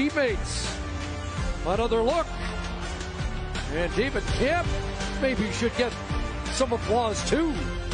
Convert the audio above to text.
teammates. Another look. And David Kämpf maybe should get some applause too.